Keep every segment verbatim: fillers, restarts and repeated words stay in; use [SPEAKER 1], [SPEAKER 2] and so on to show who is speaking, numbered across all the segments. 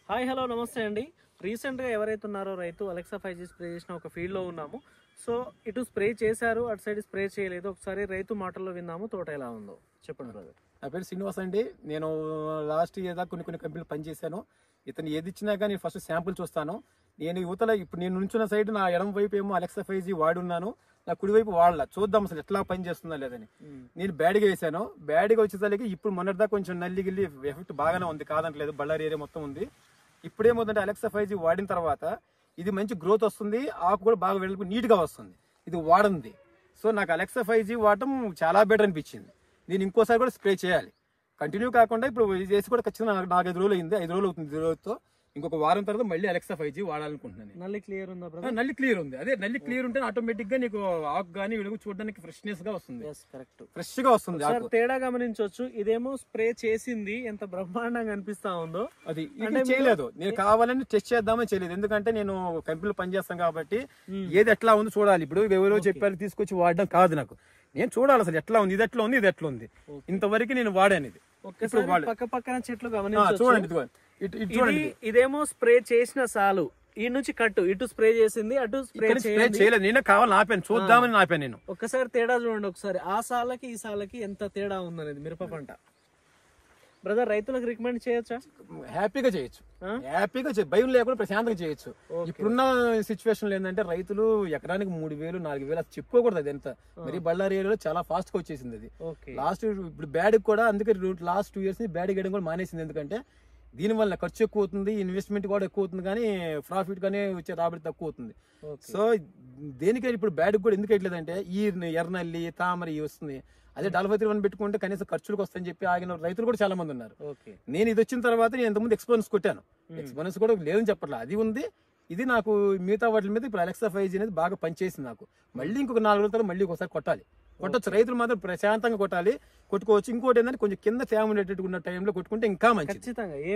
[SPEAKER 1] Hi hello నమస్తే అండి. రీసెంట్గా ఎవరైతే ఉన్నారో రైతు అలెక్సా ఫైవ్ జీ స్ప్రే చేసిన ఒక ఫీల్డ్లో ఉన్నాము. సో ఇటు స్ప్రే చేశారు, అటు సైడ్ స్ప్రే చేయలేదు. ఒకసారి రైతు మాటల్లో విన్నాము. తోట ఎలా ఉందో చెప్పండి బ్రదర్.
[SPEAKER 2] నా పేరు శ్రీనివాస్ అండి. నేను లాస్ట్ ఇయర్ దాకా కొన్ని కొన్ని కంపెనీలు పనిచేశాను. ఇతను ఏది ఇచ్చినా కానీ ఫస్ట్ శాంపుల్ చూస్తాను. నేను యువతల ఇప్పుడు నేను నుంచున్న సైడ్ నా ఎడమ వైపు ఏమో అలెక్సా ఫైవ్ జీ వాడున్నాను, నా కుడివైపు వాడలా. చూద్దాం అసలు ఎట్లా పని చేస్తుందా లేదని. నేను బ్యాడ్గా వేసాను. బ్యాడ్గా వచ్చేసరికి ఇప్పుడు మొన్నటిదా కొంచెం నల్లి గిల్లి ఎఫెక్ట్ బాగానే ఉంది, కాదంటలేదు. బళ్ళారి ఏరియా మొత్తం ఉంది. ఇప్పుడేమవుతుందంటే అలెక్సా ఫైవ్ జీ వాడిన తర్వాత ఇది మంచి గ్రోత్ వస్తుంది, ఆకు కూడా బాగా వెళ్ళి నీట్గా వస్తుంది. ఇది వాడంది. సో నాకు అలెక్సా ఫైవ్ జీ వాడటం చాలా బెటర్ అనిపించింది. నేను ఇంకోసారి కూడా స్ప్రే చేయాలి, కంటిన్యూ కాకుండా. ఇప్పుడు చేసి కూడా ఖచ్చితంగా నాకు ఐదు రోజులు అయింది, ఐదు రోజులు అవుతుంది. ఐదు రోజులతో ఇంకొక వారం తర్వాత మళ్ళీ అలెక్సా ఫైవ్ జీ వాడాలనుకుంటున్నాను.
[SPEAKER 1] నల్లి క్లియర్ ఉందా బ్రదర్?
[SPEAKER 2] నల్లి క్లియర్ ఉంది. అదే నల్లి క్లియర్ ఉంటే ఆటోమేటిక్ గా నీకు ఆకు గానీ వెలుగు చూడడానికి ఫ్రెష్నెస్ గా వస్తుంది,
[SPEAKER 1] కరెక్ట్
[SPEAKER 2] ఫ్రెష్ గా వస్తుంది.
[SPEAKER 1] సార్ తేడా గమనించవచ్చు. ఇదేమో స్ప్రే చేసింది, ఎంత బ్రహ్మాండంగా అనిపిస్తా ఉందో.
[SPEAKER 2] అది ఇది చేయలేదు, నేను కావాలని టెస్ట్ చేద్దామని చేయలేదు. ఎందుకంటే నేను కంపెనీలో పనిచేస్తాను కాబట్టి ఏది ఎట్లా ఉంది చూడాలి. ఇప్పుడు ఎవరో చెప్పారు తీసుకొచ్చి వాడడం కాదు నాకు. నేను చూడాలి అసలు ఎట్లా ఉంది, ఇది ఎట్లా ఉంది, ఇది ఎట్లా ఉంది. ఇంతవరకు నేను వాడాను ఇది.
[SPEAKER 1] ఒక్కసారి పక్క పక్కన చెట్లు గమనించవచ్చు.
[SPEAKER 2] చూడండి,
[SPEAKER 1] ఇదేమో స్ప్రే చేసిన సాలు, ఈ నుంచి కట్టు ఇటు స్ప్రే చేసింది, అటు స్ప్రే
[SPEAKER 2] చేయలేదు. నేనే కావాలని ఆపాను, చూద్దామని ఆపాను నేను.
[SPEAKER 1] ఒక్కసారి తేడా చూడండి. ఒకసారి ఆ సాలకి ఈ సాలకి ఎంత తేడా ఉందనేది మిరప పంట. బ్రదర్ రైతులకు రికమెండ్ చేయొచ్చా?
[SPEAKER 2] హ్యాపీగా చేయొచ్చు, హ్యాపీగా భయం లేకుండా ప్రశాంతంగా చేయొచ్చు. ఇప్పుడున్న సిచ్యువేషన్ ఏంటంటే రైతులు ఎకరానికి మూడు వేలు నాలుగు వేలు అది చెప్పుకోకూడదు. అది ఎంత మరి బళ్ళారి ఏరియాలో చాలా ఫాస్ట్ గా వచ్చేసింది అది. లాస్ట్ ఇప్పుడు బ్యాడ్ కూడా అందుకే లాస్ట్ టూ ఇయర్స్ బ్యాడ్ గేయడం కూడా మానేసింది. ఎందుకంటే దీనివల్ల ఖర్చు ఎక్కువ అవుతుంది, ఇన్వెస్ట్మెంట్ కూడా ఎక్కువ అవుతుంది, కానీ ప్రాఫిట్ కానీ వచ్చే రాబడి తక్కువ అవుతుంది. సో దేనికైనా ఇప్పుడు బ్యాడ్ కూడా ఎందుకు వేయట్లేదంటే ఈ ఎర్రనల్లి తామర వస్తుంది. అదే డెల్వై త్రీ వన్ పెట్టుకుంటే కనీసం ఖర్చులకు వస్తాయని చెప్పి ఆగిన రైతులు కూడా చాలా మంది ఉన్నారు. నేను ఇది వచ్చిన తర్వాత నేను ఎంతమంది ఎక్స్పీరియన్స్ కొట్టాను. ఎక్స్పీరియన్స్ కూడా లేదని చెప్పట్లేదు, అది ఉంది. ఇది నాకు మిగతా వాటి మీద ఇప్పుడు అలెక్సా ఫైవ్ జీ అనేది బాగా పనిచేసింది నాకు. మళ్ళీ ఇంకొక నాలుగు రోజుల మళ్ళీ ఒకసారి కొట్టాలి, కొట్టొచ్చు. రైతులు మాత్రం ప్రశాంతంగా కొట్టాలి, కొట్టుకోవచ్చు. ఇంకోటి ఏంటంటే కొంచెం కింద తేమ ఉండేటట్టు ఉన్న టైంలో కొట్టుకుంటే ఇంకా మంచిది.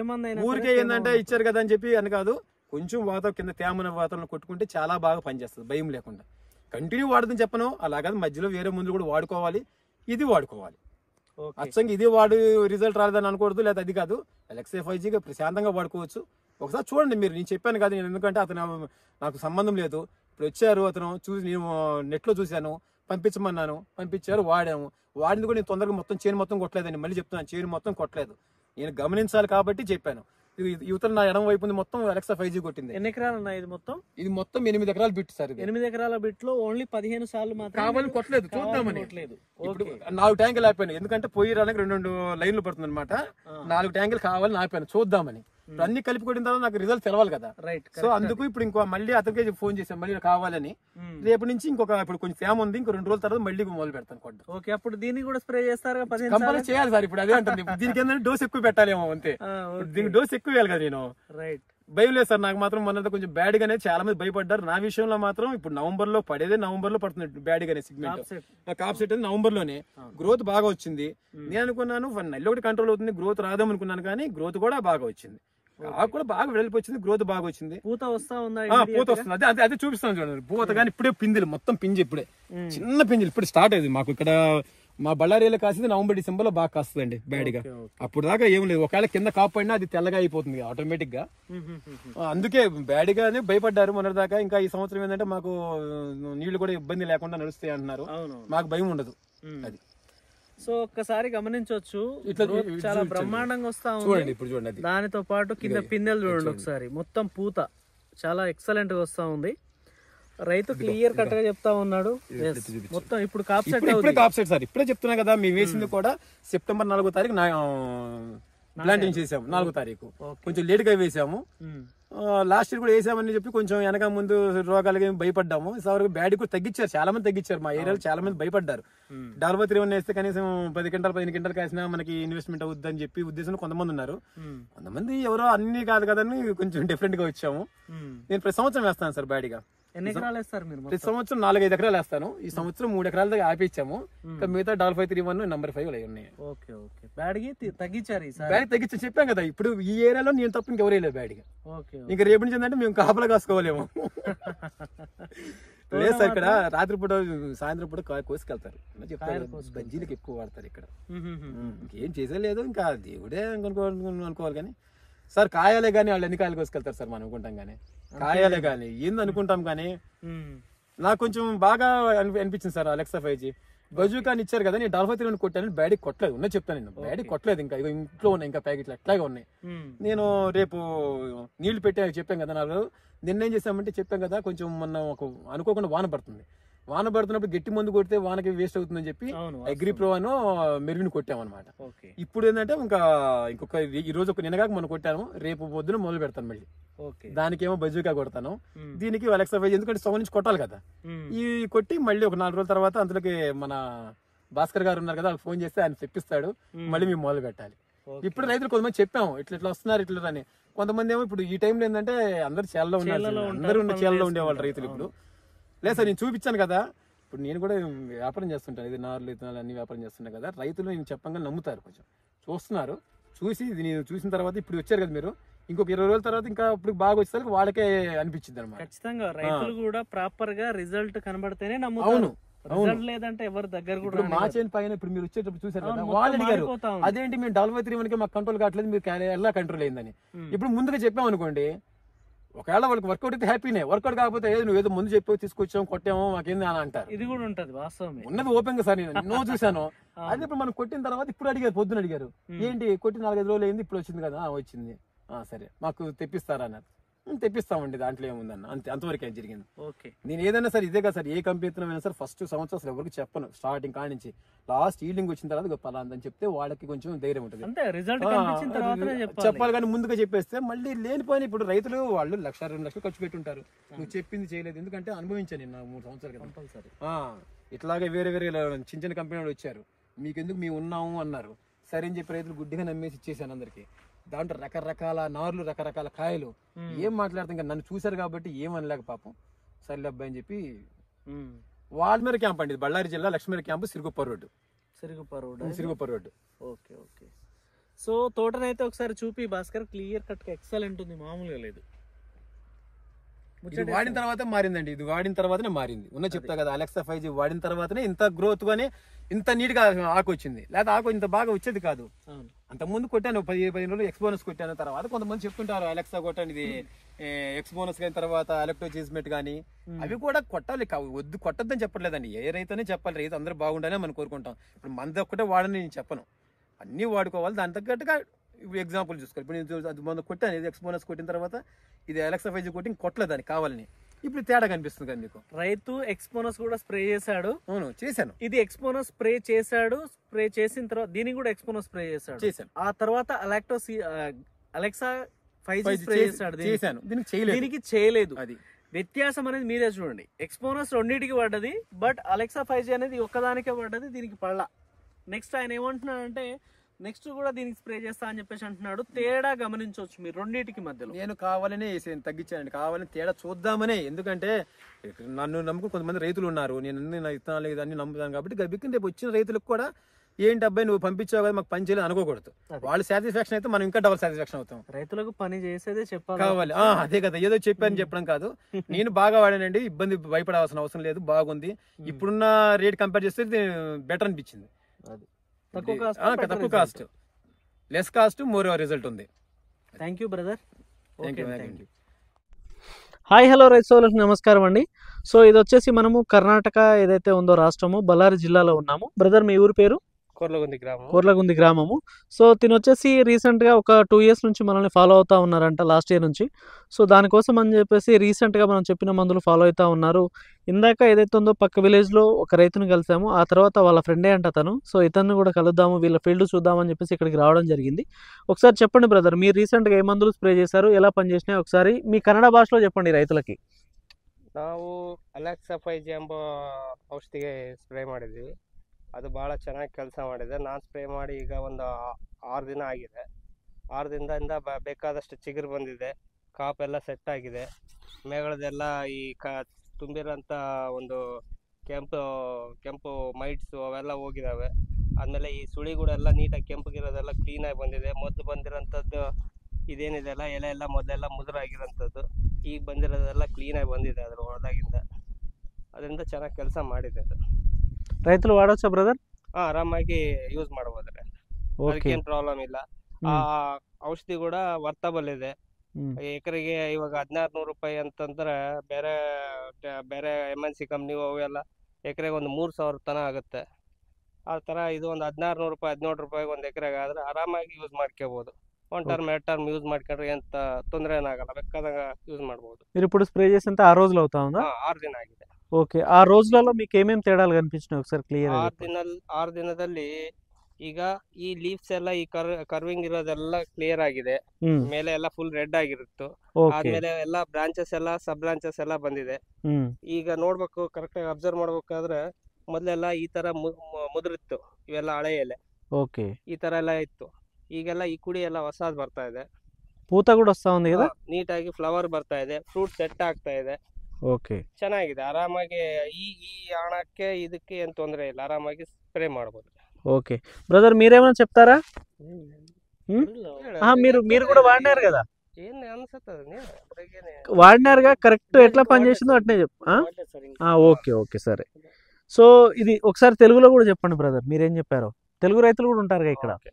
[SPEAKER 2] ఊరికే ఏంటంటే ఇచ్చారు కదా అని చెప్పి అని కాదు, కొంచెం వాతావరణం కింద తేమ ఉన్న వాతావరణం కొట్టుకుంటే చాలా బాగా పనిచేస్తుంది భయం లేకుండా. కంటిన్యూ వాడదని చెప్పను, అలాగే మధ్యలో వేరే ముందు కూడా వాడుకోవాలి, ఇది వాడుకోవాలి. అచ్చంగా ఇది వాడు రిజల్ట్ రాలేదని అనకూడదు, లేదా అది కాదు. అలెక్సా ఫైవ్ జీగా ప్రశాంతంగా వాడుకోవచ్చు. ఒకసారి చూడండి మీరు. నేను చెప్పాను కదా, నేను ఎందుకంటే అతను నాకు సంబంధం లేదు. ఇప్పుడు వచ్చారు అతను చూసి, నేను నెట్లో చూశాను, పంపించమన్నాను, పంపించారు, వాడాము. వాడింది కూడా నేను తొందరగా మొత్తం చేను మొత్తం కొట్టలేదండి. మళ్ళీ చెప్తున్నాను, చేను మొత్తం కొట్టలేదు. నేను గమనించాలి కాబట్టి చెప్పాను. యువతలు నా ఎడం వైపు మొత్తం అలెక్సా ఫైవ్ జీ కొట్టింది.
[SPEAKER 1] ఎన్ని ఎకరాలు ఉన్నాయి ఇది మొత్తం? ఇది
[SPEAKER 2] మొత్తం ఎనిమిది ఎకరాలు బిట్ సార్.
[SPEAKER 1] ఎనిమిది ఎకరాల బిట్ లో ఓన్లీ పదిహేను సార్లు మాత్రం
[SPEAKER 2] కావాలని కొట్టలేదు, చూద్దామని. ఇప్పుడు నాలుగు ట్యాంకులు ఆపాను, ఎందుకంటే పొయ్యి రానికి రెండు రెండు లైన్లు పడుతుంది అనమాట. నాలుగు ట్యాంకులు కావాలని ఆపాను చూద్దామని. అన్ని కలిపి కొట్టిన తర్వాత నాకు రిజల్ట్ తెలవాలి కదా. సో అందుకు ఇప్పుడు ఇంకో మళ్ళీ అతనికే ఫోన్ చేశాను, మళ్ళీ కావాలని. రేపు నుంచి ఇంకొక ఇప్పుడు కొంచెం తేమ ఉంది, ఇంకో రెండు రోజుల తర్వాత మళ్ళీ మొదలు పెడతాను కొట్ట.
[SPEAKER 1] ఓకే, అప్పుడు దీన్ని కూడా స్ప్రే చేస్తారు
[SPEAKER 2] కంపల్సరీ చేయాలి సార్. ఇప్పుడు అదే అంటుంది, దీనికి ఏంటంటే డోస్ ఎక్కువ పెట్టాలేమో అంతే. దీనికి డోస్ ఎక్కువ వేయాలి కదా. నేను
[SPEAKER 1] రైట్
[SPEAKER 2] భయం లేదు సార్ నాకు మాత్రం. మొన్న కొంచెం బ్యాడ్ గానే చాలా మంది భయపడ్డారు. నా విషయంలో మాత్రం ఇప్పుడు నవంబర్ లో పడేదే, నవంబర్ లో పడుతుంది బ్యాడ్ గానే సిగ్మెంట్. కాప్ సెట్ నవంబర్ లోనే గ్రోత్ బాగా వచ్చింది. నేను అనుకున్నాను నల్లి ఒకటి కంట్రోల్ అవుతుంది, గ్రోత్ రాదాం అనుకున్నాను, కానీ గ్రోత్ కూడా బాగా వచ్చింది. ఆకు కూడా బాగా వెళ్ళిపోయింది, గ్రోత్ బాగా వచ్చింది.
[SPEAKER 1] పూత వస్తా ఉందా?
[SPEAKER 2] పూత వస్తుంది. అదే అదే అదే చూపిస్తాను చూడండి. పూత కానీ ఇప్పుడే పిందిలు మొత్తం పింజి, ఇప్పుడే చిన్న పింజలు ఇప్పుడు స్టార్ట్ అయింది. మాకు ఇక్కడ మా బళ్ళారిలో కాసింది నవంబర్ డిసెంబర్ లో బాగా కాస్తుందండి బ్యాడ్గా. అప్పుడు దాకా ఏం లేదు. ఒకవేళ కింద కాపు పడినా అది తెల్లగా అయిపోతుంది ఆటోమేటిక్ గా. అందుకే బ్యాడ్గానే భయపడ్డారు మొన్నటి దాకా. ఇంకా ఈ సంవత్సరం ఏంటంటే మాకు నీళ్లు కూడా ఇబ్బంది లేకుండా నడుస్తాయి అంటున్నారు, మాకు భయం ఉండదు. అది
[SPEAKER 1] సో ఒక్కసారి గమనించవచ్చు, చాలా బ్రహ్మాండంగా వస్తా
[SPEAKER 2] చూడండి. ఇప్పుడు చూడండి,
[SPEAKER 1] దానితో పాటు కింద పిందెలు చూడండి ఒకసారి. మొత్తం పూత చాలా ఎక్సలెంట్ గా వస్తా ఉంది. రైతు క్లియర్ కట్ గా చెప్తా ఉన్నాడు. మొత్తం ఇప్పుడు కాప్ సెట్,
[SPEAKER 2] ఇప్పుడే కాప్ సెట్ సార్. ఇప్పుడే చెప్తున్నా కదా, మేము వేసింది కూడా సెప్టెంబర్ నాలుగో తారీఖు ప్లాంటింగ్ చేసాము. నాలుగో తారీఖు కొంచెం లేట్ గా వేసాము. లాస్ట్ ఇయర్ కూడా వేసామని చెప్పి కొంచెం వెనక ముందు రోగాలకి భయపడ్డాము. సవరకు బ్యాడ్ కూడా తగ్గించారు, చాలా మంది తగ్గించారు. మా ఏరియాలో చాలా మంది భయపడ్డారు. డెల్వై త్రీ వన్ వేస్తే కనీసం పది గంటలు పదిహేను గంటలు కాసినా మనకి ఇన్వెస్ట్మెంట్ అవుద్ది అని చెప్పి ఉద్దేశంలో కొంతమంది ఉన్నారు. కొంతమంది ఎవరో అన్ని కాదు కదని కొంచెం డిఫరెంట్ గా వచ్చాము. నేను ప్రతి సంవత్సరం వేస్తాను సార్ బ్యాడ్గా.
[SPEAKER 1] ఎన్ని ఎకరాలు వేస్తారు మీరు?
[SPEAKER 2] ప్రతి సంవత్సరం నాలుగైదు ఎకరాలు వేస్తాను. ఈ సంవత్సరం మూడు ఎకరాల దగ్గర ఆపించాము. మిగతా double five three one number five ఉన్నాయి.
[SPEAKER 1] ఓకే ఓకే, బ్యాడ్కి తగ్గించారు.
[SPEAKER 2] బ్యాడ్ తగ్గించి చెప్పాం కదా. ఇప్పుడు ఈ ఏరియాలో నేను తప్ప ఇంకెవరే లేదు బ్యాడ్గా. ఇంకా రేపు నుంచి ఏంటంటే మేము కాపలా కాసుకోవాలేమో. లేదు సార్, ఇక్కడ రాత్రిపూట సాయంత్రం పూట కోసుకెళ్తారు చెప్తారు. బజ్జీలకు ఎక్కువ వాడతారు ఇక్కడ. ఇంకేం చేసే లేదు, ఇంకా దేవుడే అనుకోవాలి అనుకోవాలి కానీ సార్ కాయాలే కానీ వాళ్ళు ఎన్ని కాయలు కోసుకెళ్తారు సార్ మనం అనుకుంటాం కానీ కాయాలే కానీ ఏంది అనుకుంటాం కానీ నాకు కొంచెం బాగా అనిపి- అనిపించింది సార్ అలెక్సా ఫైవ్ జీ బజూకాని ఇచ్చారు కదా నేను డాల్ఫా త్రీ కొట్టాను బ్యాడీ కొట్టలేదు ఉన్నా చెప్తాను నేను బ్యాడీ కొట్టలేదు ఇంకా ఇగో ఇంట్లో ఉన్నాయి ఇంకా ప్యాకెట్లు అట్లాగే ఉన్నాయి నేను రేపు నీళ్లు పెట్టి చెప్పాను కదా నాకు నిన్న ఏం చేసామంటే చెప్పాం కదా కొంచెం మొన్న ఒక అనుకోకుండా వాన పడుతుంది వాన పడుతున్నప్పుడు గట్టి మందు కొడితే వానకి వేస్ట్ అవుతుందని చెప్పి అగ్రి ప్రో అని మెరుగుని కొట్టామన్నమాట ఇప్పుడు ఏంటంటే ఇంకా ఇంకొక ఈ రోజు ఒక నిన్నగాక మనం కొట్టాను రేపు పొద్దున మొదలు పెడతాను మళ్ళీ దానికేమో బజూకా కొడతాను దీనికి అలెక్సా ఫైవ్ ఎందుకంటే సౌండ్ నుంచి కొట్టాలి కదా ఈ కొట్టి మళ్ళీ ఒక నాలుగు రోజుల తర్వాత అందులోకి మన భాస్కర్ గారు ఉన్నారు కదా వాళ్ళకి ఫోన్ చేస్తే ఆయన తెప్పిస్తాడు మళ్ళీ మేము మొదలు పెట్టాలి ఇప్పుడు రైతులు కొంతమంది చెప్పాము ఇట్లా ఇట్లా వస్తున్నారు ఇట్లా అని కొంతమంది ఏమో ఇప్పుడు ఈ టైంలో ఏంటంటే అందరు చేలలో ఉన్నారు అందరూ ఉన్న చేలలో ఉండేవాళ్ళు రైతులు ఇప్పుడు లేదు సార్ నేను చూపించాను కదా ఇప్పుడు నేను కూడా వ్యాపారం చేస్తుంటాను ఇది నార్లు ఇతనాలు అన్ని వ్యాపారం చేస్తుంటాను కదా రైతులు నేను చెప్పంగా నమ్ముతారు కొంచెం చూస్తున్నారు చూసి ఇది నేను చూసిన తర్వాత ఇప్పుడు వచ్చారు కదా మీరు ఇంకొక ఇరవై రోజుల తర్వాత ఇంకా ఇప్పుడు బాగా వచ్చేసరికి వాళ్ళకే అనిపించింది అనమాట
[SPEAKER 1] ఖచ్చితంగా రైతులు కూడా ప్రాపర్ గా రిజల్ట్ కనబడితేనే నమ్ముతారు రిజల్ట్ లేదంటే ఎవరి దగ్గర కూడా
[SPEAKER 2] మా చేను పైన ఇప్పుడు మీరు వచ్చేటప్పుడు చూసారు కదా వాళ్ళు అడిగారు అదేంటి మేము డెవలప్ త్రీ మనకి మాకు కంట్రోల్ కావట్లేదు మీరు ఎలా కంట్రోల్ అయిందని ఇప్పుడు ముందుగా చెప్పాం అనుకోండి ఒకవేళ వాళ్ళకి వర్కౌట్ అయితే హ్యాపీనే వర్కౌట్ కాకపోతే నువ్వు ఏదో ముందు చెప్పి తీసుకొచ్చాము కొట్టాము మాకేంది అని అంటారు
[SPEAKER 1] ఇది కూడా ఉంటది వాస్తవమే
[SPEAKER 2] ఉన్నది ఓపెన్ గా సార్ నేను ఎన్నో చూసాను అదే ఇప్పుడు మనం కొట్టిన తర్వాత ఇప్పుడు అడిగారు పొద్దున అడిగారు ఏంటి కొట్టి నాలుగైదు రోజులు అయింది ఇప్పుడు వచ్చింది కదా వచ్చింది సరే మాకు తెప్పిస్తారా అన్నారు తెప్పిస్తామండి దాంట్లో ఏముందన్న అంతే అంతవరకు ఏం జరిగింది నేను ఏదైనా సార్ ఇదే కదా సార్ ఏ కంపెనీ సార్ ఫస్ట్ సంవత్సరం అసలు ఎవరికి చెప్పను స్టార్టింగ్ కాడి నుంచి లాస్ట్ ఈల్డింగ్ వచ్చిన తర్వాత పలానా అని చెప్తే వాళ్ళకి కొంచెం ధైర్యం ఉంటుంది చెప్పాలి కానీ ముందుగా చెప్పేస్తే మళ్ళీ లేనిపోయిన ఇప్పుడు రైతులు వాళ్ళు లక్ష రెండు లక్షలు ఖర్చు పెట్టుంటారు నువ్వు చెప్పింది చేయలేదు ఎందుకంటే అనుభవించాను నేను మూడు సంవత్సరాల క్రితం ఇట్లాగే వేరే వేరే చిన్న చిన్న కంపెనీలు వచ్చారు మీకెందుకు మేము ఉన్నాము అన్నారు సరే అని చెప్పి రైతులు గుడ్డిగా నమ్మేసి ఇచ్చేసాను అందరికి దాంట్లో రకరకాల నార్లు రకరకాల కాయలు ఏం మాట్లాడుతాం ఇంకా నన్ను చూశారు కాబట్టి ఏమనలేక పాపం సర్లే అబ్బాయి అని చెప్పి వాల్మేర క్యాంప్ అండి బళ్ళారి జిల్లా లక్ష్మీర camp Siruguppa road
[SPEAKER 1] Siruguppa road
[SPEAKER 2] Siruguppa road
[SPEAKER 1] okay okay so తోటనైతే ఒకసారి చూపి భాస్కర్ క్లియర్ కట్ గా ఎక్సలెంట్ ఉంది మామూలుగా లేదు
[SPEAKER 2] ఇది వాడిన తర్వాత మారిందండి ఇది వాడిన తర్వాతనే మారింది ఉన్న చెప్తా కదా అలెక్సా ఫైవ్ జీ వాడిన తర్వాతనే ఇంత గ్రోత్ గానే ఇంత నీట్ గా ఆకు వచ్చింది లేదా ఆకు ఇంత బాగా వచ్చేది కాదు అంత ముందు కొట్టాను పది పదిహేను రోజులు ఎక్స్బోనస్ కొట్టాను తర్వాత కొంతమంది చెప్తుంటారు అలెక్సా కొట్టాను ఇది ఎక్స్బోనస్ అయిన తర్వాత ఎలక్ట్రో చేసిమెట్ కానీ అవి కూడా కొట్టాలి వద్దు కొట్టద్దని చెప్పట్లేదండి ఏ రైతనే చెప్పాలి రైతు అందరూ బాగుండాలని మనం కోరుకుంటాం ఇప్పుడు మనది ఒక్కటే వాడని నేను చెప్పను అన్ని వాడుకోవాలి దాని తగ్గట్టుగా ఇప్పుడు ఎగ్జాంపుల్ చూసుకోవాలి ఇప్పుడు నేను అది మొన్న కొట్టాను ఇది ఎక్స్బోనస్ కొట్టిన తర్వాత ఇది అలెక్సా ఫైవ్ జీ కొట్టి కొట్టలేదు దానికి కావాలని ఇప్పుడు తేడా కనిపిస్తుంది కదా మీకు
[SPEAKER 1] రైతు ఎక్స్పోనస్ కూడా స్ప్రే చేశాడు
[SPEAKER 2] అవును చేశాను
[SPEAKER 1] ఇది ఎక్స్పోనస్ స్ప్రే చేశాడు స్ప్రే చేసిన తర్వాత దీనికి కూడా ఎక్స్పోనస్ స్ప్రే చేశాడు
[SPEAKER 2] చేశాను
[SPEAKER 1] ఆ తర్వాత అలెక్టో అలెక్సా ఫైవ్ జీ స్ప్రే చేశాడు
[SPEAKER 2] చేశాను దీనికి చేయలేదు
[SPEAKER 1] దీనికి చేయలేదు
[SPEAKER 2] అది
[SPEAKER 1] వ్యత్యాసం అనేది మీరే చూడండి ఎక్స్పోనస్ రెండింటికి పడ్డది బట్ అలెక్సా ఫైవ్ జీ అనేది ఒక్కదానికే పడ్డది దీనికి పడలా నెక్స్ట్ ఆయన ఏమంటున్నాడంటే నెక్స్ట్ కూడా దీనికి స్ప్రే చేస్తా అని చెప్పేసి అంటున్నాడు తేడా గమనించవచ్చు మీరు రెండింటికి మధ్యలో
[SPEAKER 2] నేను కావాలనే తగ్గించానండి కావాలని తేడా చూద్దామనే ఎందుకంటే నన్ను నమ్ముకుని కొంతమంది రైతులు ఉన్నారు నేను నా విత్తనాలు ఇదన్నీ నమ్ముతాను కాబట్టి గబిక్కి రేపు వచ్చిన రైతులకు కూడా ఏంటి అబ్బాయి నువ్వు పంపించావు కదా మాకు పని చేయాలి అనుకోకూడదు వాళ్ళు సాటిస్ఫాక్షన్ అయితే మనం ఇంకా డబుల్ సాటిస్ఫాక్షన్ అవుతాం
[SPEAKER 1] రైతులకు పని చేసేదే చెప్పాలి
[SPEAKER 2] కావాలి అదే కదా ఏదో చెప్పాను చెప్పడం కాదు నేను బాగా వాడానండి ఇబ్బంది భయపడాల్సిన అవసరం లేదు బాగుంది ఇప్పుడున్న రేట్ కంపేర్ చేస్తే బెటర్ అనిపించింది తక్కువ cost less cost more result ఉంది
[SPEAKER 1] thank you brother
[SPEAKER 2] thank you
[SPEAKER 1] hi hello రైతు సోదరులకు నమస్కారం అండి సో ఇది వచ్చేసి మనము కర్ణాటక ఏదైతే ఉందో రాష్ట్రము బళ్ళారి జిల్లాలో ఉన్నాము బ్రదర్ మీ ఊరి పేరు
[SPEAKER 3] కోర్లగుంది గ్రామం
[SPEAKER 1] కోర్లగుంది గ్రామము సో తిని వచ్చేసి రీసెంట్గా ఒక టూ ఇయర్స్ నుంచి మనల్ని ఫాలో అవుతా ఉన్నారంట లాస్ట్ ఇయర్ నుంచి సో దానికోసం అని చెప్పేసి రీసెంట్గా మనం చెప్పిన మందులు ఫాలో అవుతా ఉన్నారు ఇందాక ఏదైతే ఉందో పక్క విలేజ్లో ఒక రైతుని కలిసాము ఆ తర్వాత వాళ్ళ ఫ్రెండే అంట తను సో ఇతన్ని కూడా కలుద్దాము వీళ్ళ ఫీల్డ్ చూద్దామని చెప్పేసి ఇక్కడికి రావడం జరిగింది ఒకసారి చెప్పండి బ్రదర్ మీరు రీసెంట్గా ఏ మందులు స్ప్రే చేశారు ఎలా పనిచేసినాయి ఒకసారి మీ కన్నడ భాషలో చెప్పండి రైతులకి
[SPEAKER 3] ನಾವು ಅಲೆಕ್ಸಾ ಫೈವ್ ಜಿ ಎಂಬ ಔಷಧಿಗೆ ಸ್ಪ್ರೇ ಮಾಡಿದ್ವಿ ಅದು ಭಾಳ ಚೆನ್ನಾಗಿ ಕೆಲಸ ಮಾಡಿದೆ ನಾನು ಸ್ಪ್ರೇ ಮಾಡಿ ಈಗ ಒಂದು ಆರು ದಿನ ಆಗಿದೆ ಆರು ದಿನದಿಂದ ಬೇಕಾದಷ್ಟು ಚಿಗುರು ಬಂದಿದೆ ಕಾಪೆಲ್ಲ ಸೆಟ್ ಆಗಿದೆ ಮೇಗಳದೆಲ್ಲ ಈ ಕ ತುಂಬಿರೋಂಥ ಒಂದು ಕೆಂಪು ಕೆಂಪು ಮೈಟ್ಸು ಅವೆಲ್ಲ ಹೋಗಿದ್ದಾವೆ ಆದಮೇಲೆ ಈ ಸುಳಿಗಳೆಲ್ಲ ನೀಟಾಗಿ ಕೆಂಪಗಿರೋದೆಲ್ಲ ಕ್ಲೀನಾಗಿ ಬಂದಿದೆ ಮೊದಲು ಬಂದಿರೋಂಥದ್ದು ಇದೇನಿದೆ ಅಲ್ಲ ಎಲೆ ಎಲ್ಲ ಮೊದಲೆಲ್ಲ ಮುದುರಾಗಿರೋಂಥದ್ದು ಈಗ ಬಂದಿರೋದೆಲ್ಲ ಕ್ಲೀನಾಗಿ ಬಂದಿದೆ ಅದ್ರ ಒಳದಾಗಿಂದ ಅದರಿಂದ ಚೆನ್ನಾಗಿ ಕೆಲಸ ಮಾಡಿದೆ ಅದು
[SPEAKER 1] రైతులు వాడొచ్చా బ్రదర్
[SPEAKER 3] ಹಾಂ ಆರಾಮಾಗಿ ಯೂಸ್ ಮಾಡ್ಬೋದ್ರೆ ಅದಕ್ಕೇನು ಪ್ರಾಬ್ಲಮ್ ಇಲ್ಲ ಆ ಔಷಧಿ ಕೂಡ ವರ್ತಬಲ್ ಇದೆ.
[SPEAKER 1] ಹ್ಮ್
[SPEAKER 3] ಎಕರೆಗೆ ಇವಾಗ ಹದಿನಾರು ನೂರು ರೂಪಾಯಿ ಅಂತಂದ್ರೆ ಬೇರೆ ಟ- ಬೇರೆ ಎಮ್ ಎನ್ ಸಿ ಕಂಪ್ನಿ ಅವೆಲ್ಲ ಎಕರೆಗೆ ಒಂದು ಮೂರು ಸಾವಿರ ತನ ಆಗುತ್ತೆ. ಆ ಥರ ಇದು ಒಂದು ಹದಿನಾರು ನೂರು ರೂಪಾಯಿ ಹದಿನೇಳು ರೂಪಾಯಿಗೆ ಒಂದು ಎಕರೆಗೆ ಆದರೆ ಆರಾಮಾಗಿ ಯೂಸ್ ಮಾಡ್ಕೋಬೋದು. ಒನ್ ಟರ್ಮ್ ಎರಡು టర్మ్ యూజ్ ಮಾಡ್ಕೊಂಡ್ರೆ ఎంత ತೊಂದರೆ ಏನಾಗಲ್ಲ, ಬೇಕಾದಾಗ యూజ్ ಮಾಡ್ಬೋದು.
[SPEAKER 1] మీరు ఇప్పుడు స్ప్రే చేసేంత ఆరు రోజులు అవుతా ఉందా?
[SPEAKER 3] ಹಾ, ఆరు ದಿನ ಆಗಿದೆ.
[SPEAKER 1] ఓకే. ఆ రోజులలో మీకు ఏమేమి తేడాలు కనిపించినాయి ఒకసారి క్లియర్
[SPEAKER 3] ಆರು ದಿನ ಆರು ದಿನದಲ್ಲಿ ಈಗ ಈ ಲೀವ್ಸ್ ಎಲ್ಲ ಈ ಕರ್ ಕರ್ವಿಂಗ್ ಇರೋದೆಲ್ಲ ಕ್ಲಿಯರ್ ಆಗಿದೆ.
[SPEAKER 1] ಹ್ಮ್
[SPEAKER 3] ಮೇಲೆ ಎಲ್ಲ ಫುಲ್ ರೆಡ್ ಆಗಿರುತ್ತು.
[SPEAKER 1] ఓకే.
[SPEAKER 3] ಆದ್ಮೇಲೆ ಎಲ್ಲ ಬ್ರಾಂಚಸ್ ಎಲ್ಲ ಸಬ್ ಬ್ರಾಂಚಸ್ ಎಲ್ಲ ಬಂದಿದೆ.
[SPEAKER 1] ಹ್ಮ್
[SPEAKER 3] ಈಗ ನೋಡ್ಬೇಕು, ಕರೆಕ್ಟ್ ಆಗಿ ಅಬ್ಸರ್ವ್ ಮಾಡ್ಬೇಕಾದ್ರೆ ಮೊದಲೆಲ್ಲ ಈ ತರ ಮು- ಮು- ಮುದುರಿತ್ತು, ಇವೆಲ್ಲ ಹಳೆ ಎಲೆ
[SPEAKER 1] ఓకే.
[SPEAKER 3] ಈ ತರ ಎಲ್ಲ ಇತ್ತು. ಈಗೆಲ್ಲ ಈ ಕುಡಿ ಎಲ್ಲ ಹೊಸದ್ ಬರ್ತಾ ಇದೆ.
[SPEAKER 1] పూత కూడా వస్తా ఉంది కదా?
[SPEAKER 3] ನೀಟಾಗಿ ಫ್ಲವರ್ ಬರ್ತಾ ಇದೆ, ಫ್ರೂಟ್ ಸೆಟ್ ಆಗ್ತಾ ಇದೆ,
[SPEAKER 1] ఓకే.
[SPEAKER 3] ಚೆನ್ನಾಗಿದೆ. ಆರಾಮಾಗಿ ಈ ಈ ಹಣಕ್ಕೆ ಇದಕ್ಕೆ ಏನ್ ತೊಂದರೆ ಇಲ್ಲ, ಆರಾಮಾಗಿ ಸ್ಪ್ರೇ ಮಾಡ್ಬೋದು.
[SPEAKER 1] ఓకే. బ్రదర్ మీరేమైనా చెప్తారా? హ్మ్?
[SPEAKER 3] ಹೇಳು,
[SPEAKER 1] ఆ, మీరు మీరు కూడా వాడినారు కదా?
[SPEAKER 3] ಏನ್ ಅನ್ಸುತ್ತದೆ ನೀವು ಅದ್ರಾಗೇನೆ?
[SPEAKER 1] వాడినారుగా, కరెక్ట్ ఎట్లా పనిచేసిందో అట్నే చెప్పు. ఆ? ఆ, ఓకే ఓకే సరే. సో ఇది ఒకసారి తెలుగులో కూడా చెప్పండి బ్రదర్, మీరేం చెప్పారో. తెలుగు రైతులు కూడా ఉంటారుగా ఇక్కడ.
[SPEAKER 3] ఓకే.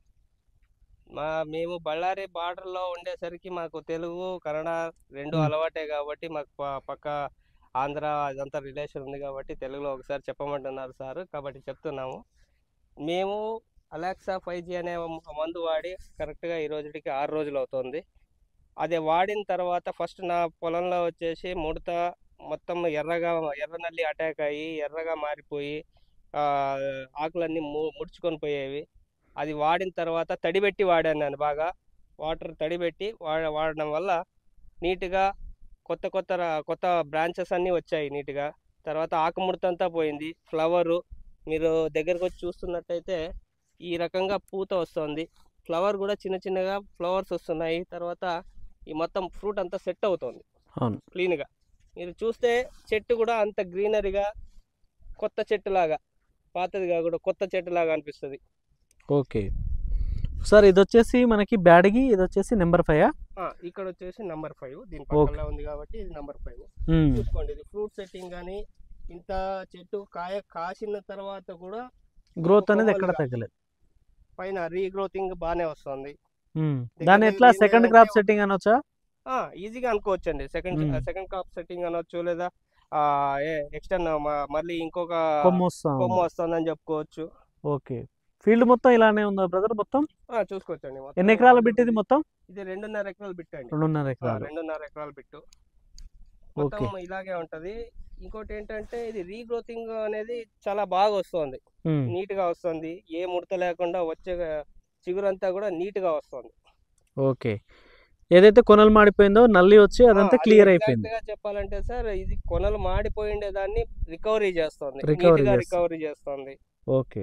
[SPEAKER 3] మా మేము బళ్ళారి బార్డర్ లో ఉండేసరికి మాకు తెలుగు కన్నడ రెండు
[SPEAKER 1] మ్.
[SPEAKER 3] అలవాటే కాబట్టి మాకు ప- పక్క ఆంధ్ర అదంతా రిలేషన్ ఉంది కాబట్టి తెలుగులో ఒకసారి చెప్పమంటున్నారు సార్, కాబట్టి చెప్తున్నాము. మేము అలెక్సా ఫైవ్ జీ అనే మందు వాడి కరెక్ట్గా ఈ రోజుకి ఆరు రోజులు అవుతుంది. అది వాడిన తర్వాత ఫస్ట్ నా పొలంలో వచ్చేసి ముడత మొత్తం ఎర్రగా ఎర్ర నల్లి అటాక్ అయ్యి ఎర్రగా మారిపోయి ఆ, ఆకులన్నీ ము ముడుచుకొని పోయేవి. అది వాడిన తర్వాత తడిబెట్టి వాడాను నేను బాగా, వాటర్ తడిబెట్టి వాడ వాడడం వల్ల నీట్గా కొత్త కొత్త ర- కొత్త బ్రాంచెస్ అన్నీ వచ్చాయి నీట్గా. తర్వాత ఆకుముడత అంతా పోయింది, ఫ్లవరు మీరు దగ్గరకు వచ్చి చూస్తున్నట్టయితే ఈ రకంగా పూత వస్తుంది, ఫ్లవర్ కూడా చిన్న చిన్నగా ఫ్లవర్స్ వస్తున్నాయి. తర్వాత ఈ మొత్తం ఫ్రూట్ అంతా సెట్ అవుతుంది
[SPEAKER 1] అవును.
[SPEAKER 3] క్లీన్గా. మీరు చూస్తే చెట్టు కూడా అంత గ్రీనరీగా కొత్త చెట్టులాగా, పాతదిగా కూడా కొత్త చెట్టులాగా అనిపిస్తుంది.
[SPEAKER 1] ఓకే. సార్ ఇది వచ్చేసి మనకి బ్యాడ్గి, ఇది వచ్చేసి నెంబర్ ఫైవ్.
[SPEAKER 3] ఆ, ఇక్కడ వచ్చేసి నంబర్ ఫైవ్, దీని పక్కన ఉంది కాబట్టి ఇది నంబర్ ఫైవ్. చూసుకోండి, ఇది ఫ్రూట్ సెట్టింగ్ కానీ ఇంత చెట్టు కాయ కాసిన తర్వాత కూడా
[SPEAKER 1] గ్రోత్ అనేది ఎక్కడ తగ్గలేదు.
[SPEAKER 3] పైన రీగ్రోతింగ్ బాగానే వస్తుంది.
[SPEAKER 1] మ్మ్.
[SPEAKER 3] దగ్గర
[SPEAKER 1] దాన్ని ఎట్లా
[SPEAKER 3] దగ్గర
[SPEAKER 1] సెకండ్
[SPEAKER 3] ఏంటంటే
[SPEAKER 1] క్రాప్ సెట్టింగ్ అనొచ్చా?
[SPEAKER 3] ఆ, ఈజీగా అనుకోవచ్చు అండి. సెకండ్
[SPEAKER 1] మ్మ్.
[SPEAKER 3] సెకండ్ క్రాప్ సెట్టింగ్ అనొచ్చు, లేదా ఆ ఎక్స్టర్న్ మళ్ళీ ఇంకొక
[SPEAKER 1] కొమ్ము వస్తా
[SPEAKER 3] కొమ్ము
[SPEAKER 1] ఉంది.
[SPEAKER 3] వస్తుందని చెప్పుకోవచ్చు.
[SPEAKER 1] ఓకే. ఫీల్డ్ మొత్తం ఇలానే ఉందా బ్రదర్ మొత్తం?
[SPEAKER 3] ఆ, చూసుకోవచ్చండి. మొత్తం
[SPEAKER 1] ఎన్ని ఎకరాల బిట్ ఇది మొత్తం?
[SPEAKER 3] ఇది రెండున్నర ఎకరాలు బిట్టండి.
[SPEAKER 1] రెండున్నర
[SPEAKER 3] ఆ,
[SPEAKER 1] ఎకరాలు.
[SPEAKER 3] రెండున్నర ఎకరాల బిట్టు మొత్తం
[SPEAKER 1] ఓకే.
[SPEAKER 3] ఇలాగే ఉంటది. ఇంకోటి ఏంటంటే ఇది రీగ్రోతింగ్ అనేది చాలా బాగా వస్తుంది,
[SPEAKER 1] మ్మ్.
[SPEAKER 3] నీట్ గా వస్తుంది, ఏ ముడత లేకుండా వచ్చే చిగురంతా కూడా నీట్ గా వస్తుంది.
[SPEAKER 1] ఓకే. ఏదైతే కొనలు మాడిపోయిందో నల్లి వచ్చి
[SPEAKER 3] ఆ,
[SPEAKER 1] అదంతా
[SPEAKER 3] అది
[SPEAKER 1] క్లియర్
[SPEAKER 3] ఎగ్జాక్ట్
[SPEAKER 1] అయిపోయింది.
[SPEAKER 3] గా చెప్పాలంటే సార్, ఇది కొనలు మాడిపోయిండే దాన్ని రికవరీ చేస్తుంది, నీట్
[SPEAKER 1] రికవరీ
[SPEAKER 3] గా
[SPEAKER 1] చేస్తుంది.
[SPEAKER 3] రికవరీ చేస్తుంది.
[SPEAKER 1] ఓకే.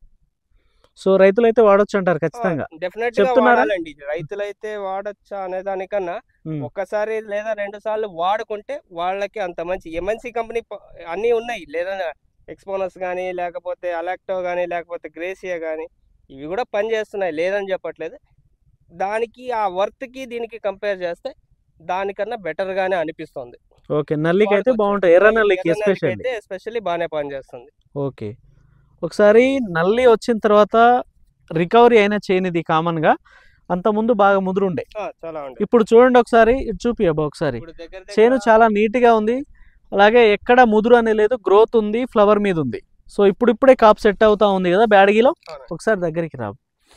[SPEAKER 1] సో రైతులు అయితే వాడొచ్చు అంటారు ఖచ్చితంగా.
[SPEAKER 3] డెఫినెట్ గా
[SPEAKER 1] చెప్తున్నారా?
[SPEAKER 3] వాడాలండి. రైతులైతే వాడచ్చా అనే దానికన్నా
[SPEAKER 1] మ్మ్.
[SPEAKER 3] ఒక్కసారి లేదా రెండు సార్లు వాడుకుంటే వాళ్ళకి అంత మంచి. ఎంఎన్సి కంపెనీ అన్నీ ఉన్నాయి, లేదా ఎక్స్పోనస్ కానీ లేకపోతే అలెక్టో కానీ లేకపోతే గ్రేసియా కానీ ఇవి కూడా పనిచేస్తున్నాయి, లేదని చెప్పట్లేదు. దానికి ఆ వర్త్కి దీనికి కంపేర్ చేస్తే దానికన్నా బెటర్ గానే అనిపిస్తుంది.
[SPEAKER 1] ఓకే. నల్లికి అయితే
[SPEAKER 3] వాడుకోవచ్చు.
[SPEAKER 1] బాగుంటాయి, ఎర్ర నల్లికి
[SPEAKER 3] ఎర్ర నల్లికి
[SPEAKER 1] ఎస్పెషల్లీ.
[SPEAKER 3] అయితే ఎస్పెషల్లీ బాగానే పనిచేస్తుంది.
[SPEAKER 1] ఓకే. ఒకసారి నల్లి వచ్చిన తర్వాత రికవరీ అయినా చేయని ఇది కామన్గా, అంత ముందు బాగా ముదురుండే.
[SPEAKER 3] ఆ, చాలా ఉండే.
[SPEAKER 1] ఇప్పుడు చూడండి ఒకసారి, ఇటు చూపి అబ్బా ఒకసారి.
[SPEAKER 3] ఇప్పుడు దగ్గర
[SPEAKER 1] చేను
[SPEAKER 3] దగ్గర
[SPEAKER 1] చాలా నీట్గా ఉంది, అలాగే ఎక్కడ ముదురు అనే లేదు, గ్రోత్ ఉంది, ఫ్లవర్ మీద ఉంది. సో ఇప్పుడు ఇప్పుడే కాప్ సెట్ అవుతా ఉంది కదా బ్యాడగిలో.
[SPEAKER 3] అవును.
[SPEAKER 1] ఒకసారి దగ్గరికి రా.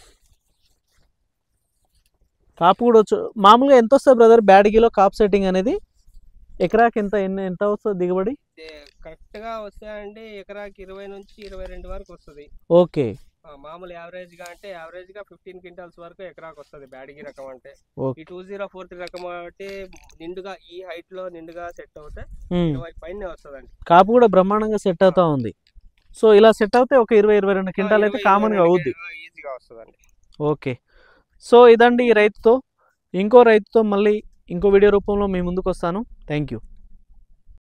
[SPEAKER 1] కాపు కూడా వచ్చు. మామూలుగా ఎంత వస్తుంది బ్రదర్ బ్యాడగిలో కాప్ సెట్టింగ్ అనేది? ఎకరాకి ఎంత ఎన్ని ఎంత వస్తుంది దిగుబడి?
[SPEAKER 3] కరెక్ట్ గా వస్తాయండి, ఎకరాకి ఇరవై నుంచి ఇరవై రెండు వరకు వస్తుంది.
[SPEAKER 1] ఓకే.
[SPEAKER 3] ఆ, మామూలు యావరేజ్ గా అంటే యావరేజ్ గా ఫిఫ్టీన్ క్వింటాల్స్ వరకు ఎకరాకు వస్తుంది బ్యాడగి రకం అంటే.
[SPEAKER 1] ఓకే.
[SPEAKER 3] ఈ టూ జీరో ఫోర్ త్రీ రకం అంటే నిండుగా ఈ హైట్ లో నిండుగా సెట్ అవుతే
[SPEAKER 1] మ్మ్.
[SPEAKER 3] ఇరవై పైన వస్తుందండి.
[SPEAKER 1] కాపు కూడా బ్రహ్మాండంగా సెట్ అవుతా ఉంది. సో ఇలా సెట్ అవుతే ఒక ఇరవై ఇరవై రెండు క్వింటాల్ అయితే కామన్గా అవుద్ది.
[SPEAKER 3] ఈజీగా వస్తుందండి.
[SPEAKER 1] ఓకే. సో ఇదండి ఈ రైతుతో. ఇంకో రైతుతో మళ్ళీ ఇంకో వీడియో రూపంలో మీ ముందుకు వస్తాను. Thank you.